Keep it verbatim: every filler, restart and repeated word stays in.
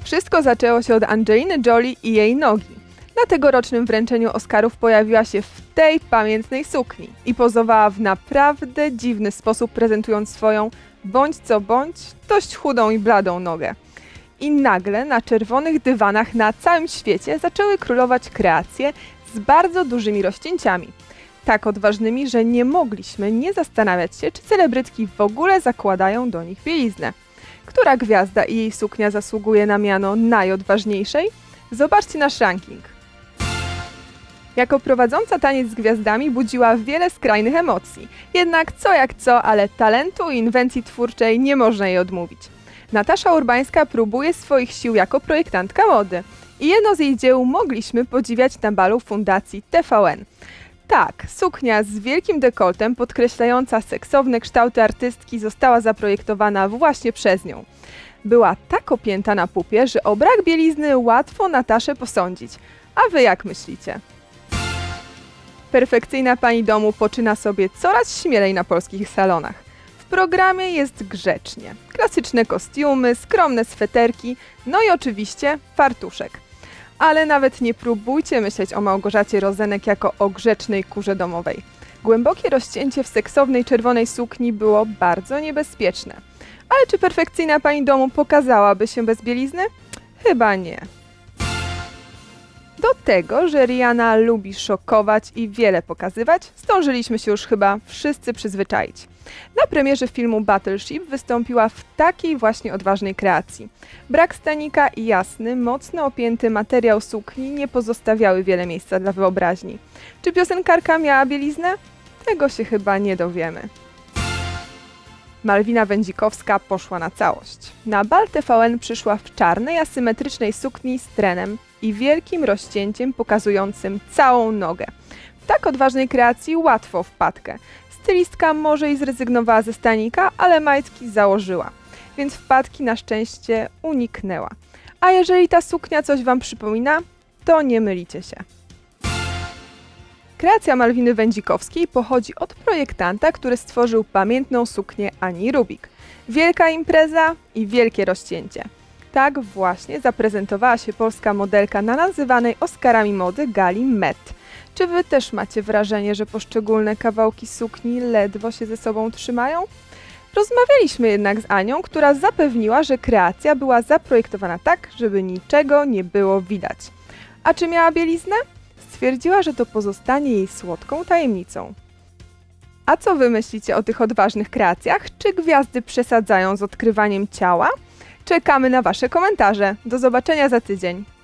Wszystko zaczęło się od Angeliny Jolie i jej nogi. Na tegorocznym wręczeniu Oscarów pojawiła się w tej pamiętnej sukni i pozowała w naprawdę dziwny sposób, prezentując swoją, bądź co bądź, dość chudą i bladą nogę. I nagle na czerwonych dywanach na całym świecie zaczęły królować kreacje z bardzo dużymi rozcięciami. Tak odważnymi, że nie mogliśmy nie zastanawiać się, czy celebrytki w ogóle zakładają do nich bieliznę. Która gwiazda i jej suknia zasługuje na miano najodważniejszej? Zobaczcie nasz ranking. Jako prowadząca taniec z gwiazdami budziła wiele skrajnych emocji. Jednak co jak co, ale talentu i inwencji twórczej nie można jej odmówić. Natasza Urbańska próbuje swoich sił jako projektantka mody. I jedno z jej dzieł mogliśmy podziwiać na balu Fundacji T V N. Tak, suknia z wielkim dekoltem podkreślająca seksowne kształty artystki została zaprojektowana właśnie przez nią. Była tak opięta na pupie, że o brak bielizny łatwo Nataszę posądzić. A wy jak myślicie? Perfekcyjna pani domu poczyna sobie coraz śmielej na polskich salonach. W programie jest grzecznie. Klasyczne kostiumy, skromne sweterki, no i oczywiście fartuszek. Ale nawet nie próbujcie myśleć o Małgorzacie Rozenek jako o grzecznej kurze domowej. Głębokie rozcięcie w seksownej czerwonej sukni było bardzo niebezpieczne. Ale czy perfekcyjna pani domu pokazałaby się bez bielizny? Chyba nie. Do tego, że Rihanna lubi szokować i wiele pokazywać, zdążyliśmy się już chyba wszyscy przyzwyczaić. Na premierze filmu Battleship wystąpiła w takiej właśnie odważnej kreacji. Brak stanika i jasny, mocno opięty materiał sukni nie pozostawiały wiele miejsca dla wyobraźni. Czy piosenkarka miała bieliznę? Tego się chyba nie dowiemy. Malwina Wędzikowska poszła na całość. Na bal T V N przyszła w czarnej, asymetrycznej sukni z trenem i wielkim rozcięciem pokazującym całą nogę. W tak odważnej kreacji łatwo wpadkę. Stylistka może i zrezygnowała ze stanika, ale majtki założyła, więc wpadki na szczęście uniknęła. A jeżeli ta suknia coś wam przypomina, to nie mylicie się. Kreacja Malwiny Wędzikowskiej pochodzi od projektanta, który stworzył pamiętną suknię Ani Rubik. Wielka impreza i wielkie rozcięcie. Tak właśnie zaprezentowała się polska modelka na nazywanej Oscarami mody gali Met. Czy wy też macie wrażenie, że poszczególne kawałki sukni ledwo się ze sobą trzymają? Rozmawialiśmy jednak z Anią, która zapewniła, że kreacja była zaprojektowana tak, żeby niczego nie było widać. A czy miała bieliznę? Stwierdziła, że to pozostanie jej słodką tajemnicą. A co wy myślicie o tych odważnych kreacjach? Czy gwiazdy przesadzają z odkrywaniem ciała? Czekamy na wasze komentarze. Do zobaczenia za tydzień.